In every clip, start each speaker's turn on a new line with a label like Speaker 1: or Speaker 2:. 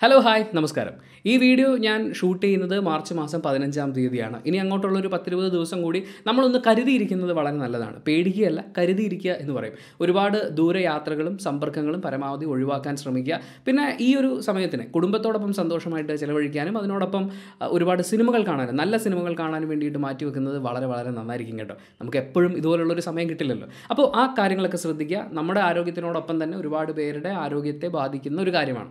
Speaker 1: Hello hi നമസ്കാരം. ഈ video ഞാൻ ഷൂട്ട് ചെയ്യുന്നത് മാർച്ച് മാസം 15-ാം തീയതിയാണ്. ഇനി അങ്ങോട്ടുള്ളൊരു 10-20 ദിവസം കൂടി നമ്മളൊന്ന് കരുതിയിരിക്കുന്നത് വളരെ നല്ലതാണ്. പേടിക്കുകയല്ല, കരുതിയിരിക്കുക എന്ന് പറയും. ഒരുപാട് ദൂരയാത്രകളും സമ്പർക്കങ്ങളും പരമാവധി ഒഴിവാക്കാൻ ശ്രമിക്കുക. പിന്നെ ഈ ഒരു സമയത്തിന് കുടുംബത്തോടൊപ്പം സന്തോഷമായിട്ട് ചിലവഴിക്കാനും അതിനോടൊപ്പം ഒരുപാട് സിനിമകൾ കാണാനും നല്ല സിനിമകൾ കാണാനും വേണ്ടിയിട്ട് മാറ്റിവെക്കുന്നത് വളരെ വളരെ നന്നായിരിക്കും കേട്ടോ. നമുക്ക് എപ്പോഴും ഇതുപോലുള്ളൊരു സമയം കിട്ടില്ലല്ലോ. അപ്പോൾ ആ കാര്യങ്ങളൊക്കെ ശ്രദ്ധിക്കുക. നമ്മുടെ ആരോഗ്യത്തിനോടൊപ്പം തന്നെ ഒരുപാട് പേരുടെ ആരോഗ്യത്തെ ബാധിക്കുന്ന ഒരു കാര്യമാണ്.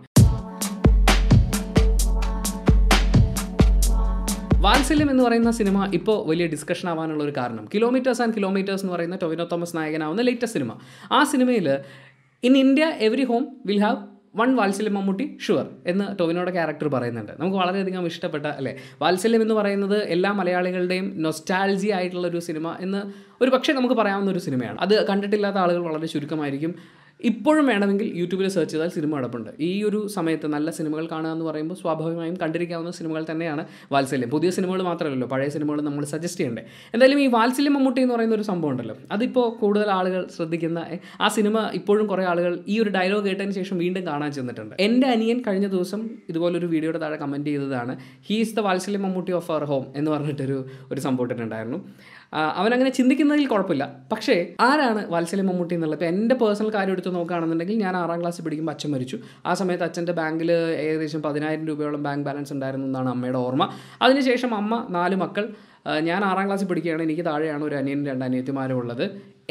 Speaker 1: വാത്സല്യം എന്ന് പറയുന്ന സിനിമ ഇപ്പോൾ വലിയ ഡിസ്കഷൻ ആവാനുള്ള ഒരു കാരണം കിലോമീറ്റേഴ്സ് ആൻഡ് കിലോമീറ്റേഴ്സ് എന്ന് പറയുന്ന ടൊവിനോ തോമസ് നായകനാവുന്ന ലേറ്റസ്റ്റ് സിനിമ. ആ സിനിമയിൽ in India every home will have one Vatsalyam Mammootty sure എന്ന് ടൊവിനോയുടെ ക്യാരക്ടർ പറയുന്നുണ്ട്. നമുക്ക് വളരെയധികം ഇഷ്ടപ്പെട്ട അല്ലേ വാത്സല്യം എന്ന് പറയുന്നത് എല്ലാ മലയാളികളുടെയും നൊസ്റ്റാൾജി ആയിട്ടുള്ളൊരു സിനിമ എന്ന് ഒരു പക്ഷേ നമുക്ക് പറയാവുന്ന ഒരു സിനിമയാണ്. അത് കണ്ടിട്ടില്ലാത്ത ആളുകൾ വളരെ ചുരുക്കമായിരിക്കും. ഇപ്പോഴും വേണമെങ്കിൽ യൂട്യൂബിൽ സെർച്ച് ചെയ്താൽ സിനിമ കിടപ്പുണ്ട്. ഈ ഒരു സമയത്ത് നല്ല സിനിമകൾ കാണുക എന്ന് പറയുമ്പോൾ സ്വാഭാവികമായും കണ്ടിരിക്കാവുന്ന സിനിമകൾ തന്നെയാണ് വാത്സല്യം. പുതിയ സിനിമകൾ മാത്രമല്ലല്ലോ, പഴയ സിനിമകൾ നമ്മൾ സജസ്റ്റ് ചെയ്യണ്ടേ. എന്തായാലും ഈ വാത്സല്യം മമ്മൂട്ടി എന്ന് പറയുന്ന ഒരു സംഭവം ഉണ്ടല്ലോ, അതിപ്പോൾ കൂടുതൽ ആളുകൾ ശ്രദ്ധിക്കുന്ന ആ സിനിമ ഇപ്പോഴും കുറേ ആളുകൾ ഈ ഒരു ഡയലോഗ് കേട്ടതിന് ശേഷം വീണ്ടും കാണാൻ ചെന്നിട്ടുണ്ട്. എൻ്റെ അനിയൻ കഴിഞ്ഞ ദിവസം ഇതുപോലൊരു വീഡിയോയുടെ താഴെ കമൻറ്റ് ചെയ്തതാണ് ഹീ ഈസ് ദ വാത്സല്യം മമ്മൂട്ടി ഓഫ് അവർ ഹോം എന്ന് പറഞ്ഞിട്ടൊരു സംഭവം ഇട്ടിട്ടുണ്ടായിരുന്നു. അവനങ്ങനെ ചിന്തിക്കുന്നതിൽ കുഴപ്പമില്ല. പക്ഷേ ആരാണ് വാത്സല്യം മമ്മൂട്ടി എന്നുള്ളത്? ഇപ്പോൾ എൻ്റെ പേഴ്സണൽ കാര്യം എടുത്ത് നോക്കുകയാണെന്നുണ്ടെങ്കിൽ ഞാൻ 6ാം ക്ലാസ്സിൽ പഠിക്കുമ്പോൾ അച്ഛൻ മരിച്ചു. ആ സമയത്ത് അച്ഛൻ്റെ ബാങ്കിൽ ഏകദേശം 10,000 രൂപയോളം ബാങ്ക് ബാലൻസ് ഉണ്ടായിരുന്നു എന്നാണ് അമ്മയുടെ ഓർമ്മ. അതിനുശേഷം അമ്മ 4 മക്കൾ. ഞാൻ 6ാം ക്ലാസ്സിൽ പഠിക്കുകയാണ്. എനിക്ക് താഴെയാണ് ഒരു അനിയനും 2 അനിയത്തിമാരും ഉള്ളത്.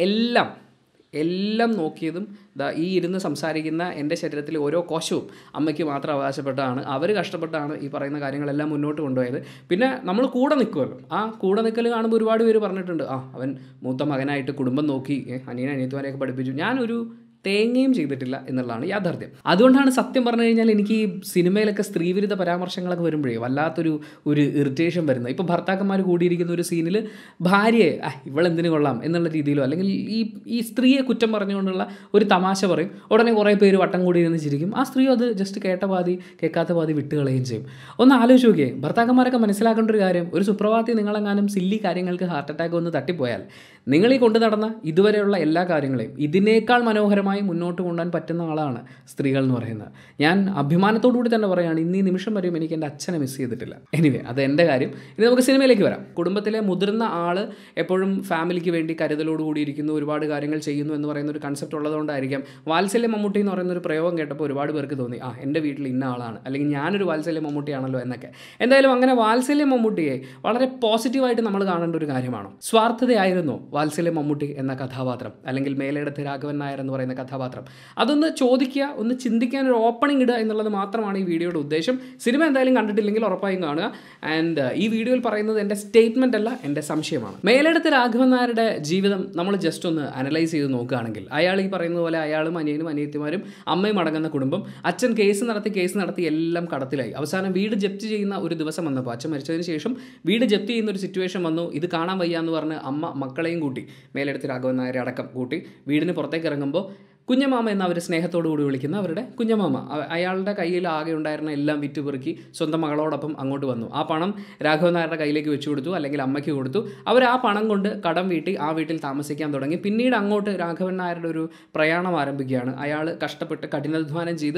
Speaker 1: എല്ലാം നോക്കിയതും ഈ ഇരുന്ന് സംസാരിക്കുന്ന എൻ്റെ ശരീരത്തിലെ ഓരോ കോശവും അമ്മയ്ക്ക് മാത്രം അവകാശപ്പെട്ടാണ്. അവർ കഷ്ടപ്പെട്ടാണ് ഈ പറയുന്ന കാര്യങ്ങളെല്ലാം മുന്നോട്ട് കൊണ്ടുപോയത്. പിന്നെ നമ്മൾ കൂടെ നിൽക്കുമല്ലോ, ആ കൂടെ നിൽക്കൽ കാണുമ്പോൾ ഒരുപാട് പേര് പറഞ്ഞിട്ടുണ്ട് അവൻ മൂത്ത മകനായിട്ട് കുടുംബം നോക്കി അനിയത്തിമാരെയൊക്കെ പഠിപ്പിച്ചു. ഞാനൊരു തേങ്ങയും ചെയ്തിട്ടില്ല എന്നുള്ളതാണ് യാഥാർത്ഥ്യം. അതുകൊണ്ടാണ് സത്യം പറഞ്ഞു കഴിഞ്ഞാൽ എനിക്ക് ഈ സിനിമയിലൊക്കെ സ്ത്രീവിരുദ്ധ പരാമർശങ്ങളൊക്കെ വരുമ്പോഴേ വല്ലാത്തൊരു ഇറിറ്റേഷൻ വരുന്നത്. ഇപ്പോൾ ഭർത്താക്കന്മാർ കൂടിയിരിക്കുന്ന ഒരു സീനിൽ ഭാര്യയെ ഇവളെന്തിനു കൊള്ളാം എന്നുള്ള രീതിയിലോ അല്ലെങ്കിൽ ഈ സ്ത്രീയെ കുറ്റം പറഞ്ഞുകൊണ്ടുള്ള ഒരു തമാശ പറയും. ഉടനെ കുറേ പേര് വട്ടം കൂടി ഇരുന്ന് ചിരിക്കും. ആ സ്ത്രീ അത് ജസ്റ്റ് കേട്ട പാതി കേൾക്കാത്ത പാതി വിട്ടുകളയുകയും ചെയ്യും. ഒന്ന് ആലോചിച്ച് നോക്കിയേ, ഭർത്താക്കന്മാരൊക്കെ മനസ്സിലാക്കേണ്ട ഒരു കാര്യം, ഒരു സുപ്രഭാതത്തിൽ നിങ്ങളെങ്ങാനും സില്ലി കാര്യങ്ങൾക്ക് ഹാർട്ട് അറ്റാക്ക് വന്ന് തട്ടിപ്പോയാൽ നിങ്ങൾ ഈ കൊണ്ടു നടന്ന ഇതുവരെയുള്ള എല്ലാ കാര്യങ്ങളെയും ഇതിനേക്കാൾ മനോഹരമായി മുന്നോട്ട് കൊണ്ടുപോകാൻ പറ്റുന്ന ആളാണ് സ്ത്രീകൾ എന്ന് പറയുന്നത്. ഞാൻ അഭിമാനത്തോടു കൂടി തന്നെ പറയുകയാണ്, ഇന്നീ നിമിഷം വരെയും എനിക്ക് എൻ്റെ അച്ഛനെ മിസ് ചെയ്തിട്ടില്ല. എനിവേ, അത് എൻ്റെ കാര്യം. ഇനി നമുക്ക് സിനിമയിലേക്ക് വരാം. കുടുംബത്തിലെ മുതിർന്ന ആൾ എപ്പോഴും ഫാമിലിക്ക് വേണ്ടി കരുതലോടുകൂടി ഇരിക്കുന്നു, ഒരുപാട് കാര്യങ്ങൾ ചെയ്യുന്നു എന്ന് പറയുന്ന ഒരു കൺസെപ്റ്റ് ഉള്ളതുകൊണ്ടായിരിക്കാം വാത്സല്യം മമ്മൂട്ടി എന്ന് പറയുന്ന ഒരു പ്രയോഗം കേട്ടപ്പോൾ ഒരുപാട് പേർക്ക് തോന്നി എൻ്റെ വീട്ടിൽ ഇന്ന ആളാണ്, അല്ലെങ്കിൽ ഞാനൊരു വാത്സല്യം മമ്മൂട്ടിയാണല്ലോ എന്നൊക്കെ. എന്തായാലും അങ്ങനെ വാത്സല്യം മമ്മൂട്ടിയെ വളരെ പോസിറ്റീവായിട്ട് നമ്മൾ കാണേണ്ട ഒരു കാര്യമാണ്. സ്വാർത്ഥതയായിരുന്നു വാത്സല്യം മമ്മൂട്ടി എന്ന കഥാപാത്രം, അല്ലെങ്കിൽ മേലേടത്ത് രാഘവൻ നായർ എന്ന് പറയുന്ന കഥാപാത്രം. അതൊന്ന് ചോദിക്കുക, ഒന്ന് ചിന്തിക്കാൻ ഒരു ഓപ്പണിംഗ് ഇടുക എന്നുള്ളത് മാത്രമാണ് ഈ വീഡിയോയുടെ ഉദ്ദേശം. സിനിമ എന്തായാലും കണ്ടിട്ടില്ലെങ്കിൽ ഉറപ്പായും കാണുക. ആൻഡ് ഈ വീഡിയോയിൽ പറയുന്നത് എൻ്റെ സ്റ്റേറ്റ്മെൻ്റ് അല്ല, എൻ്റെ സംശയമാണ്. മേലേടത്ത് രാഘവൻ നായരുടെ ജീവിതം നമ്മൾ ജസ്റ്റ് ഒന്ന് അനലൈസ് ചെയ്ത് നോക്കുകയാണെങ്കിൽ അയാൾ ഈ പറയുന്നത് പോലെ അയാളും അനിയനും അനിയത്തിമാരും അമ്മയും അടങ്ങുന്ന കുടുംബം. അച്ഛൻ കേസ് നടത്തി എല്ലാം കടത്തിലായി. അവസാനം വീട് ജപ്തി ചെയ്യുന്ന ഒരു ദിവസം വന്നപ്പോൾ, അച്ഛൻ മരിച്ചതിന് ശേഷം വീട് ജപ്തി ചെയ്യുന്ന ഒരു സിറ്റുവേഷൻ വന്നു. ഇത് കാണാൻ വയ്യ എന്ന് പറഞ്ഞ് അമ്മ മക്കളെയും കൂട്ടി, മേലേടത്ത് രാഘവൻ നായരെ അടക്കം കൂട്ടി വീടിന് പുറത്തേക്ക് ഇറങ്ങുമ്പോൾ കുഞ്ഞമാമ എന്ന അവർ സ്നേഹത്തോടു കൂടി വിളിക്കുന്ന അവരുടെ കുഞ്ഞമാമ അയാളുടെ കയ്യിൽ ആകെ ഉണ്ടായിരുന്ന എല്ലാം വിറ്റുപെറുക്കി സ്വന്തം മകളോടൊപ്പം അങ്ങോട്ട് വന്നു. ആ പണം രാഘവൻ നായരുടെ കയ്യിലേക്ക് വെച്ചു കൊടുത്തു, അല്ലെങ്കിൽ അമ്മയ്ക്ക് കൊടുത്തു. അവർ ആ പണം കൊണ്ട് കടം വീട്ടി ആ വീട്ടിൽ താമസിക്കാൻ തുടങ്ങി. പിന്നീട് അങ്ങോട്ട് രാഘവൻ നായരുടെ ഒരു പ്രയാണം ആരംഭിക്കുകയാണ്. അയാൾ കഷ്ടപ്പെട്ട് കഠിനാധ്വാനം ചെയ്ത്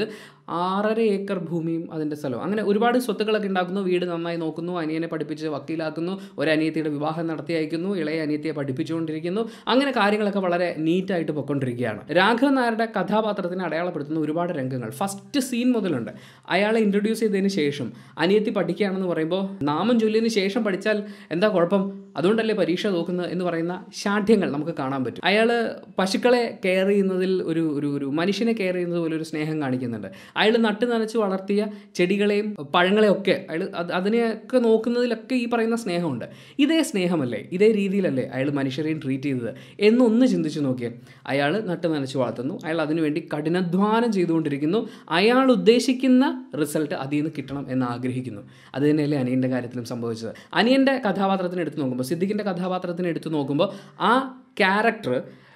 Speaker 1: 6.5 ഏക്കർ ഭൂമിയും അതിൻ്റെ സ്ഥലവും അങ്ങനെ ഒരുപാട് സ്വത്തുക്കളൊക്കെ ഉണ്ടാക്കുന്നു. വീട് നന്നായി നോക്കുന്നു, അനിയനെ പഠിപ്പിച്ച് വക്കീലാക്കുന്നു, ഒരു അനിയത്തിയുടെ വിവാഹം നടത്തി അയക്കുന്നു, ഇളയ അനിയത്തിയെ പഠിപ്പിച്ചുകൊണ്ടിരിക്കുന്നു. അങ്ങനെ കാര്യങ്ങളൊക്കെ വളരെ നീറ്റായിട്ട് പൊയ്ക്കൊണ്ടിരിക്കുകയാണ്. രാഘവൻ നായരുടെ കഥാപാത്രത്തിനെ അടയാളപ്പെടുത്തുന്ന ഒരുപാട് രംഗങ്ങൾ ഫസ്റ്റ് സീൻ മുതലുണ്ട്. അയാളെ ഇൻട്രൊഡ്യൂസ് ചെയ്തതിന് ശേഷം അനിയത്തി പഠിക്കുകയാണെന്ന് പറയുമ്പോൾ നാമം ചൊല്ലിയതിന് ശേഷം പഠിച്ചാൽ എന്താ കുഴപ്പം, അതുകൊണ്ടല്ലേ പരീക്ഷ നോക്കുന്നത് എന്ന് പറയുന്ന ശാഠ്യങ്ങൾ നമുക്ക് കാണാൻ പറ്റും. അയാൾ പശുക്കളെ കെയർ ചെയ്യുന്നതിൽ ഒരു മനുഷ്യനെ കെയർ ചെയ്യുന്നത് പോലെ ഒരു സ്നേഹം കാണിക്കുന്നുണ്ട്. അയാൾ നട്ട് നനച്ച് വളർത്തിയ ചെടികളെയും പഴങ്ങളെയും ഒക്കെ അയാൾ അതിനെയൊക്കെ നോക്കുന്നതിലൊക്കെ ഈ പറയുന്ന സ്നേഹമുണ്ട്. ഇതേ സ്നേഹമല്ലേ, ഇതേ രീതിയിലല്ലേ അയാൾ മനുഷ്യരെയും ട്രീറ്റ് ചെയ്തത് എന്നൊന്ന് ചിന്തിച്ച് നോക്കിയാൽ. അയാൾ നട്ട് നനച്ച് വളർത്തുന്നു, അയാൾ അതിനുവേണ്ടി കഠിനാധ്വാനം ചെയ്തുകൊണ്ടിരിക്കുന്നു, അയാൾ ഉദ്ദേശിക്കുന്ന റിസൾട്ട് അതിൽ നിന്ന് കിട്ടണം എന്ന് ആഗ്രഹിക്കുന്നു. അത് തന്നെയല്ലേ അനിയൻ്റെ കാര്യത്തിലും സംഭവിച്ചത്. അനിയൻ്റെ കഥാപാത്രത്തിന് എടുത്ത് നോക്കുമ്പോൾ, സിദ്ദിഖിൻ്റെ കഥാപാത്രത്തിന് എടുത്ത് നോക്കുമ്പോൾ ആ ക്യാരക്ടർ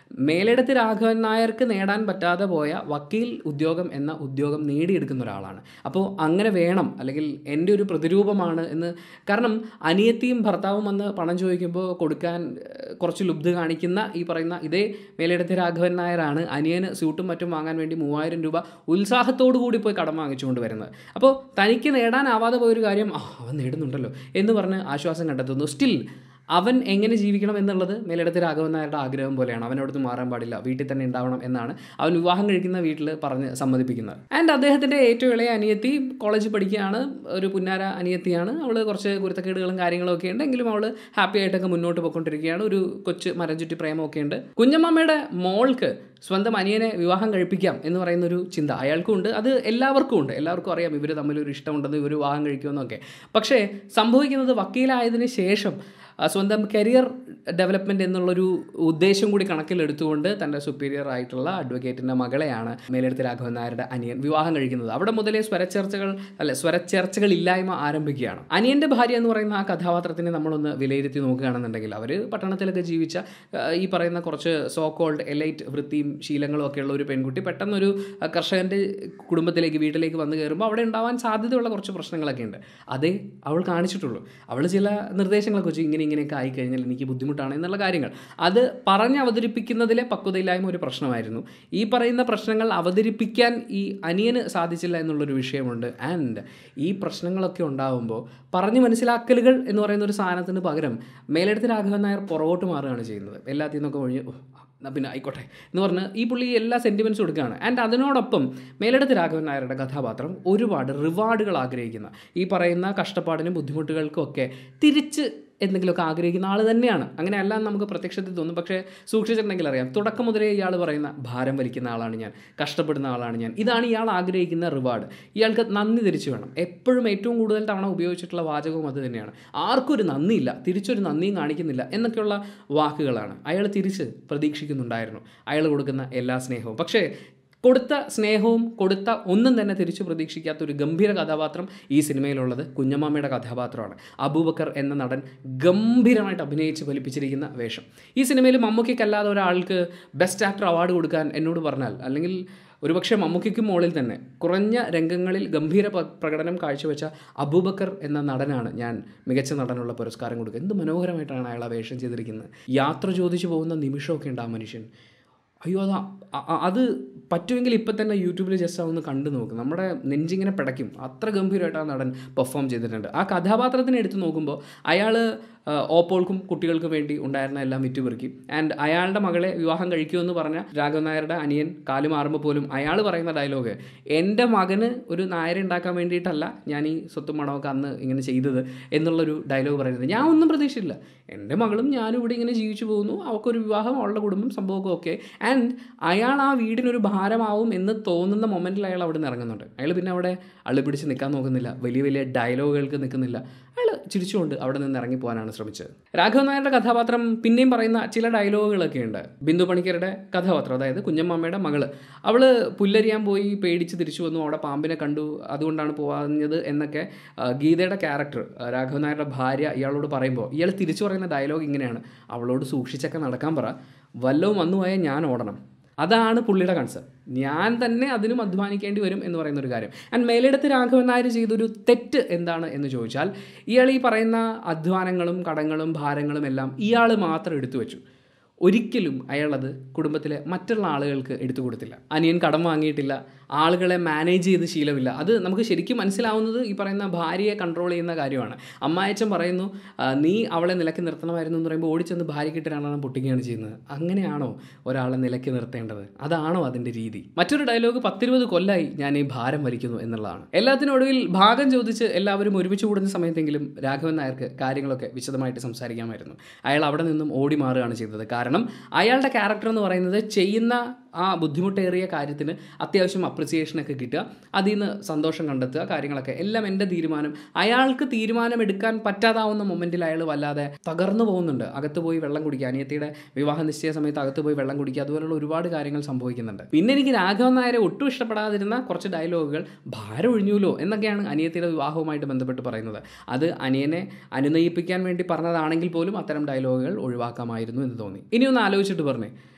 Speaker 1: മേലെടുത്ത് രാഘവൻ നായർക്ക് നേടാൻ പറ്റാതെ പോയ വക്കീൽ ഉദ്യോഗം എന്ന ഉദ്യോഗം നേടിയെടുക്കുന്ന ഒരാളാണ്. അപ്പോൾ അങ്ങനെ വേണം, അല്ലെങ്കിൽ എൻ്റെ ഒരു പ്രതിരൂപമാണ് എന്ന്. കാരണം അനിയത്തിയും ഭർത്താവും വന്ന് പണം ചോദിക്കുമ്പോൾ കൊടുക്കാൻ കുറച്ച് ലുബ്ധ കാണിക്കുന്ന ഈ പറയുന്ന ഇതേ മേലെടുത്ത് രാഘവൻ നായരാണ് അനിയന് സ്യൂട്ടും മറ്റും വാങ്ങാൻ വേണ്ടി 3000 രൂപ ഉത്സാഹത്തോടു കൂടി പോയി കടം വാങ്ങിച്ചുകൊണ്ട് വരുന്നത്. അപ്പോൾ തനിക്ക് നേടാനാവാതെ പോയൊരു കാര്യം അവൻ നേടുന്നുണ്ടല്ലോ എന്ന് പറഞ്ഞ് ആശ്വാസം കണ്ടെത്തുന്നു. സ്റ്റിൽ അവൻ എങ്ങനെ ജീവിക്കണം എന്നുള്ളത് മേലെടുത്ത് രാഘവൻ നായരുടെ ആഗ്രഹം പോലെയാണ്. അവനവിടുന്ന് മാറാൻ പാടില്ല, വീട്ടിൽ തന്നെ ഉണ്ടാവണം എന്നാണ് അവൻ വിവാഹം കഴിക്കുന്ന വീട്ടിൽ പറഞ്ഞ് സമ്മതിപ്പിക്കുന്നത്. ആൻഡ് അദ്ദേഹത്തിൻ്റെ ഏറ്റവും ഇളയ അനിയത്തി കോളേജിൽ പഠിക്കുകയാണ്, ഒരു പുന്നാര അനിയത്തിയാണ്. അവൾ കുറച്ച് കുരുത്തക്കേടുകളും കാര്യങ്ങളൊക്കെ ഉണ്ട്, എങ്കിലും അവൾ ഹാപ്പി ആയിട്ടൊക്കെ മുന്നോട്ട് പോയിക്കൊണ്ടിരിക്കുകയാണ്. ഒരു കൊച്ചു മരം ചുറ്റി പ്രേമമൊക്കെ ഉണ്ട്. കുഞ്ഞമ്മയുടെ മോൾക്ക് സ്വന്തം അനിയനെ വിവാഹം കഴിപ്പിക്കാം എന്ന് പറയുന്നൊരു ചിന്ത അയാൾക്കും ഉണ്ട്. അത് എല്ലാവർക്കും ഉണ്ട്. എല്ലാവർക്കും അറിയാം ഇവർ തമ്മിലൊരു ഇഷ്ടമുണ്ടെന്ന്, ഇവർ വിവാഹം കഴിക്കുമെന്നൊക്കെ. പക്ഷേ സംഭവിക്കുന്നത് വക്കീലായതിനു ശേഷം സ്വന്തം കരിയർ ഡെവലപ്മെൻറ്റ് എന്നുള്ളൊരു ഉദ്ദേശം കൂടി കണക്കിലെടുത്തുകൊണ്ട് തൻ്റെ സുപ്പീരിയർ ആയിട്ടുള്ള അഡ്വക്കേറ്റിൻ്റെ മകളെയാണ് മേലെടുത്ത് രാഘവൻ നായരുടെ അനിയൻ വിവാഹം കഴിക്കുന്നത്. അവിടെ മുതലേ സ്വരച്ചേർച്ചകൾ ഇല്ലായ്മ ആരംഭിക്കുകയാണ്. അനിയൻ്റെ ഭാര്യ എന്ന് പറയുന്ന ആ കഥാപാത്രത്തിനെ നമ്മളൊന്ന് വിലയിരുത്തി നോക്കുകയാണെന്നുണ്ടെങ്കിൽ അവർ പട്ടണത്തിലൊക്കെ ജീവിച്ച ഈ പറയുന്ന കുറച്ച് സോ കോൾഡ് എലൈറ്റ് വൃത്തിയും ശീലങ്ങളും ഒക്കെയുള്ള ഒരു പെൺകുട്ടി പെട്ടെന്നൊരു കർഷകൻ്റെ വീട്ടിലേക്ക് വന്നു കയറുമ്പോൾ അവിടെ ഉണ്ടാവാൻ സാധ്യതയുള്ള കുറച്ച് പ്രശ്നങ്ങളൊക്കെ ഉണ്ട്. അതേ അവൾ കാണിച്ചിട്ടുള്ളൂ. അവൾ ചില നിർദ്ദേശങ്ങളൊക്കെ വെച്ച് ഇങ്ങനെയൊക്കെ ആയിക്കഴിഞ്ഞാൽ എനിക്ക് ബുദ്ധിമുട്ടാണ് എന്നുള്ള കാര്യങ്ങൾ അത് പറഞ്ഞ് അവതരിപ്പിക്കുന്നതിലെ പക്വതയില്ലായ്മ ഒരു പ്രശ്നമായിരുന്നു. ഈ പറയുന്ന പ്രശ്നങ്ങൾ അവതരിപ്പിക്കാൻ ഈ അനിയന് സാധിച്ചില്ല എന്നുള്ളൊരു വിഷയമുണ്ട്. ആൻഡ് ഈ പ്രശ്നങ്ങളൊക്കെ ഉണ്ടാകുമ്പോൾ പറഞ്ഞ് മനസ്സിലാക്കലുകൾ എന്ന് പറയുന്ന ഒരു സാധനത്തിന് പകരം മേലെടുത്ത് രാഘവൻ നായർ പുറകോട്ട് മാറുകയാണ് ചെയ്യുന്നത്. എല്ലാത്തിൽ നിന്നൊക്കെ ഒഴിഞ്ഞ് പിന്നെ ആയിക്കോട്ടെ എന്ന് പറഞ്ഞ് ഈ പുള്ളി എല്ലാ സെൻറ്റിമെൻറ്റ്സും എടുക്കുകയാണ്. ആൻഡ് അതിനോടൊപ്പം മേലെടുത്ത് രാഘവൻ നായരുടെ കഥാപാത്രം ഒരുപാട് റിവാർഡുകൾ ആഗ്രഹിക്കുന്ന, ഈ പറയുന്ന കഷ്ടപ്പാടിനും ബുദ്ധിമുട്ടുകൾക്കും ഒക്കെ തിരിച്ച് എന്തെങ്കിലുമൊക്കെ ആഗ്രഹിക്കുന്ന ആൾ തന്നെയാണ്. അങ്ങനെ അല്ലാന്ന് നമുക്ക് പ്രത്യക്ഷത്തിൽ തോന്നും. പക്ഷേ സൂക്ഷിച്ചിട്ടുണ്ടെങ്കിൽ അറിയാം, തുടക്കം മുതലേ ഇയാൾ പറയുന്ന ഭാരം വലിക്കുന്ന ആളാണ് ഞാൻ, കഷ്ടപ്പെടുന്ന ആളാണ് ഞാൻ, ഇതാണ് ഇയാൾ ആഗ്രഹിക്കുന്ന റിവാർഡ്. ഇയാൾക്ക് നന്ദി തിരിച്ചു വേണം. എപ്പോഴും ഏറ്റവും കൂടുതൽ തവണ ഉപയോഗിച്ചിട്ടുള്ള വാചകവും അത് തന്നെയാണ്. ആർക്കും ഒരു നന്ദിയില്ല, തിരിച്ചൊരു നന്ദിയും കാണിക്കുന്നില്ല എന്നൊക്കെയുള്ള വാക്കുകളാണ് അയാൾ തിരിച്ച് പ്രതീക്ഷിക്കുന്നുണ്ടായിരുന്നു, അയാൾ കൊടുക്കുന്ന എല്ലാ സ്നേഹവും. പക്ഷേ കൊടുത്ത സ്നേഹവും കൊടുത്ത ഒന്നും തന്നെ തിരിച്ചു പ്രതീക്ഷിക്കാത്ത ഒരു ഗംഭീര കഥാപാത്രം ഈ സിനിമയിലുള്ളത് കുഞ്ഞമ്മാമ്മയുടെ കഥാപാത്രമാണ്. അബൂബക്കർ എന്ന നടൻ ഗംഭീരമായിട്ട് അഭിനയിച്ച് ഫലിപ്പിച്ചിരിക്കുന്ന വേഷം. ഈ സിനിമയിൽ മമ്മൂക്കല്ലാതെ ഒരാൾക്ക് ബെസ്റ്റ് ആക്ടർ അവാർഡ് കൊടുക്കാൻ എന്നോട് പറഞ്ഞാൽ, അല്ലെങ്കിൽ ഒരുപക്ഷെ മമ്മൂക്കയ്ക്കും മുകളിൽ തന്നെ കുറഞ്ഞ രംഗങ്ങളിൽ ഗംഭീര പ്രകടനം കാഴ്ചവെച്ച അബൂബക്കർ എന്ന നടനാണ് ഞാൻ മികച്ച നടനുള്ള പുരസ്കാരം കൊടുക്കുക. എന്ത് മനോഹരമായിട്ടാണ് അയാൾ ആ വേഷം ചെയ്തിരിക്കുന്നത്. യാത്ര ചോദിച്ചു പോകുന്ന നിമിഷമൊക്കെ ഉണ്ട് ആ മനുഷ്യൻ. അയ്യോ അത് പറ്റുമെങ്കിൽ ഇപ്പം തന്നെ യൂട്യൂബിൽ ജസ്റ്റ് അതൊന്ന് കണ്ടു നോക്കും. നമ്മുടെ നെഞ്ചിങ്ങനെ പിടയ്ക്കും. അത്ര ഗംഭീരമായിട്ട് ആ നടൻ പെർഫോം ചെയ്തിട്ടുണ്ട്. ആ കഥാപാത്രത്തിനെ എടുത്ത് നോക്കുമ്പോൾ അയാൾ ഓപ്പോൾക്കും കുട്ടികൾക്കും വേണ്ടി ഉണ്ടായിരുന്ന എല്ലാം വിറ്റുപെറുക്കി. ആൻഡ് അയാളുടെ മകളെ വിവാഹം കഴിക്കുമെന്ന് പറഞ്ഞ രാഘവൻ നായരുടെ അനിയൻ കാല് മാറുമ്പോൾ പോലും അയാൾ പറയുന്ന ഡയലോഗ്, എൻ്റെ മകന് ഒരു നായരെ ഉണ്ടാക്കാൻ വേണ്ടിയിട്ടല്ല ഞാൻ ഈ സ്വത്തും മണമൊക്കെ അന്ന് ഇങ്ങനെ ചെയ്തത് എന്നുള്ളൊരു ഡയലോഗ് പറയുന്നത്. ഞാൻ ഒന്നും പ്രതീക്ഷിച്ചില്ല. എൻ്റെ മകളും ഞാനും ഇവിടെ ഇങ്ങനെ ജീവിച്ചു പോകുന്നു, അവൾക്കൊരു വിവാഹം, അവളുടെ കുടുംബം, സംഭവമൊക്കെ ഓക്കെ. ആൻഡ് അയാൾ ആ വീടിനൊരു ഭാരമാവും എന്ന് തോന്നുന്ന മൊമെൻറ്റിൽ അയാൾ അവിടെ നിന്ന് ഇറങ്ങുന്നുണ്ട്. അയാൾ പിന്നെ അവിടെ അള്ളിപ്പിടിച്ച് നിൽക്കാൻ നോക്കുന്നില്ല, വലിയ വലിയ ഡയലോഗുകൾക്ക് നിൽക്കുന്നില്ല. അയാൾ ചിരിച്ചുകൊണ്ട് അവിടെ നിന്ന് ഇറങ്ങിപ്പോകാനാണ് ശ്രമിച്ചത്. രാഘവൻ നായരുടെ കഥാപാത്രം പിന്നെയും പറയുന്ന ചില ഡയലോഗുകളൊക്കെ ഉണ്ട്. ബിന്ദു പണിക്കരുടെ കഥാപാത്രം, അതായത് കുഞ്ഞമ്മാമ്മയുടെ മകള്, അവൾ പുല്ലരിയാൻ പോയി പേടിച്ച് തിരിച്ചു വന്നു, അവിടെ പാമ്പിനെ കണ്ടു, അതുകൊണ്ടാണ് പോകാഞ്ഞത് എന്നൊക്കെ ഗീതയുടെ ക്യാരക്ടർ, രാഘവൻ നായരുടെ ഭാര്യ, ഇയാളോട് പറയുമ്പോൾ ഇയാൾ തിരിച്ചു പറയുന്ന ഡയലോഗ് ഇങ്ങനെയാണ്: അവളോട് സൂക്ഷിച്ചൊക്കെ നടക്കാൻ പറ, വല്ലവും വന്നു പോയാൽ ഞാൻ ഓടണം. അതാണ് പുള്ളിയുടെ കൺസേൺ. ഞാൻ തന്നെ അതിനും അധ്വാനിക്കേണ്ടി വരും എന്ന് പറയുന്നൊരു കാര്യം. ആൻഡ് മേലെടുത്ത് രാഘവൻ നായർ ചെയ്തൊരു തെറ്റ് എന്താണ് എന്ന് ചോദിച്ചാൽ, ഇയാൾ ഈ പറയുന്ന അധ്വാനങ്ങളും കടങ്ങളും ഭാരങ്ങളും എല്ലാം ഇയാൾ മാത്രം എടുത്തു വെച്ചു. ഒരിക്കലും അയാളത് കുടുംബത്തിലെ മറ്റുള്ള ആളുകൾക്ക് എടുത്തു കൊടുത്തില്ല. അനിയൻ കടം വാങ്ങിയിട്ടില്ല, ആളുകളെ മാനേജ് ചെയ്ത് ശീലമില്ല. അത് നമുക്ക് ശരിക്കും മനസ്സിലാവുന്നത് ഈ പറയുന്ന ഭാര്യയെ കൺട്രോൾ ചെയ്യുന്ന കാര്യമാണ്. അമ്മായച്ചൻ പറയുന്നു, നീ അവളെ നിലയ്ക്ക് നിർത്തണമായിരുന്നു എന്ന് പറയുമ്പോൾ ഓടിച്ചെന്ന് ഭാര്യയ്ക്കിട്ട് പൊട്ടിക്കുകയാണ് ചെയ്യുന്നത്. അങ്ങനെയാണോ ഒരാളെ നിലയ്ക്ക് നിർത്തേണ്ടത്? അതാണോ അതിൻ്റെ രീതി? മറ്റൊരു ഡയലോഗ്, 10-20 കൊല്ലമായി ഞാൻ ഈ ഭാരം വലിക്കുന്നു എന്നുള്ളതാണ്. എല്ലാത്തിനൊടുവിൽ ഭാഗം ചോദിച്ച് എല്ലാവരും ഒരുമിച്ച് കൂടുന്ന സമയത്തെങ്കിലും രാഘവൻ നായർക്ക് കാര്യങ്ങളൊക്കെ വിശദമായിട്ട് സംസാരിക്കാമായിരുന്നു. അയാൾ അവിടെ നിന്നും ഓടി മാറുകയാണ് ചെയ്തത്. കാരണം അയാളുടെ ക്യാരക്ടർ എന്ന് പറയുന്നത് ചെയ്യുന്ന ആ ബുദ്ധിമുട്ടേറിയ കാര്യത്തിന് അത്യാവശ്യം അപ്രിസിയേഷനൊക്കെ കിട്ടുക, അതിൽ നിന്ന് സന്തോഷം കണ്ടെത്തുക, കാര്യങ്ങളൊക്കെ എല്ലാം എൻ്റെ തീരുമാനം. അയാൾക്ക് തീരുമാനമെടുക്കാൻ പറ്റാതാവുന്ന മൊമെൻറ്റിൽ അയാൾ വല്ലാതെ തകർന്നു പോകുന്നുണ്ട്. അകത്ത് പോയി വെള്ളം കുടിക്കുക, അനിയത്തിയുടെ വിവാഹ നിശ്ചയ സമയത്ത് അകത്ത് പോയി വെള്ളം കുടിക്കുക, അതുപോലുള്ള ഒരുപാട് കാര്യങ്ങൾ സംഭവിക്കുന്നുണ്ട്. പിന്നെ എനിക്ക് രാഘവൻ നായരെ ഒട്ടും ഇഷ്ടപ്പെടാതിരുന്ന കുറച്ച് ഡയലോഗുകൾ, ഭാരം ഒഴിഞ്ഞൂലോ എന്നൊക്കെയാണ് അനിയത്തിയുടെ വിവാഹവുമായിട്ട് ബന്ധപ്പെട്ട് പറയുന്നത്. അത് അനിയനെ അനുനയിപ്പിക്കാൻ വേണ്ടി പറഞ്ഞതാണെങ്കിൽ പോലും അത്തരം ഡയലോഗുകൾ ഒഴിവാക്കാമായിരുന്നു എന്ന് തോന്നി. ഇനി ഒന്ന് ആലോചിച്ചിട്ട് പറഞ്ഞേ,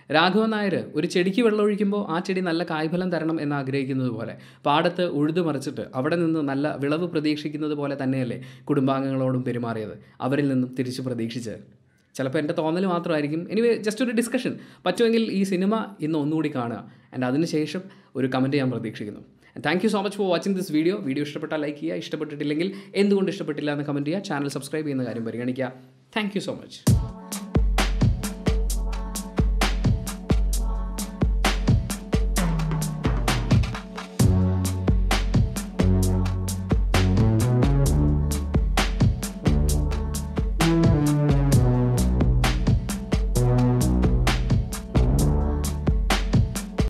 Speaker 1: രാഘവൻ നായർ ഒരു ചെടിക്ക് വെള്ളമൊഴിക്കുമ്പോൾ ആ ചെടി നല്ല കായ്ഫലം തരണം എന്ന് ആഗ്രഹിക്കുന്നത് പോലെ പാടത്ത് ഉഴുതു മറിച്ചിട്ട് അവിടെ നിന്ന് നല്ല വിളവ് പ്രതീക്ഷിക്കുന്നത് പോലെ തന്നെയല്ലേ കുടുംബാംഗങ്ങളോടും പെരുമാറിയത്, അവരിൽ നിന്നും തിരിച്ച് പ്രതീക്ഷിച്ച്. ചിലപ്പോൾ എൻ്റെ തോന്നൽ മാത്രമായിരിക്കും. എനിവേ ജസ്റ്റ് ഒരു ഡിസ്കഷൻ. പറ്റുമെങ്കിൽ ഈ സിനിമ ഇന്ന് ഒന്നുകൂടി കാണുക, ആൻഡ് അതിനുശേഷം ഒരു കമൻറ്റ് ഞാൻ പ്രതീക്ഷിക്കുന്നു. Thank you so much for watching this video. Video ഇഷ്ടപ്പെട്ടാൽ ലൈക്ക് ചെയ്യുക, ഇഷ്ടപ്പെട്ടിട്ടില്ലെങ്കിൽ എന്തുകൊണ്ട് ഇഷ്ടപ്പെട്ടില്ല എന്ന് കമൻറ്റ് ചെയ്യുക, ചാനൽ സബ്സ്ക്രൈബ് ചെയ്യുന്ന കാര്യം പരിഗണിക്കുക. Thank you so much.